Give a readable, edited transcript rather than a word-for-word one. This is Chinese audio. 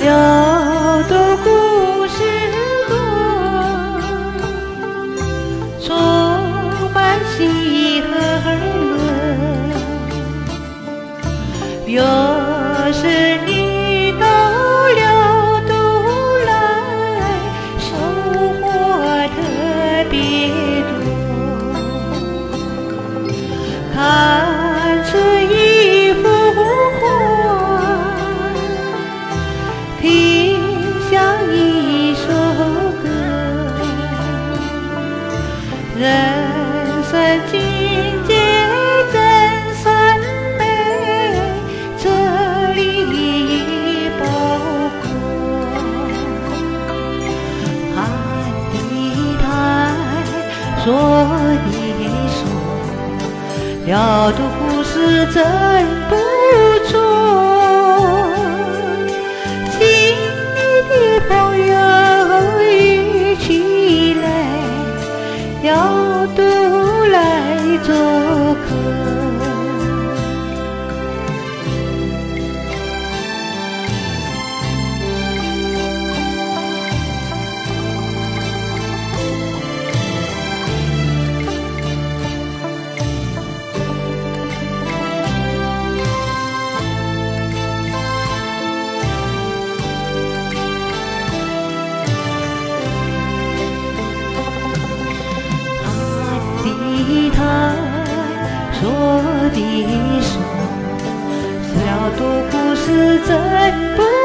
要读故事多，充满喜和乐。要是你到了都来，收获特别多。看这一幅画，听像一首歌，人生境界真善美，这里已包括。喊的谈，说的说，了读故事真不错。亲密的朋友一起来，要读来做客。的谈，说的说，是了读故事真不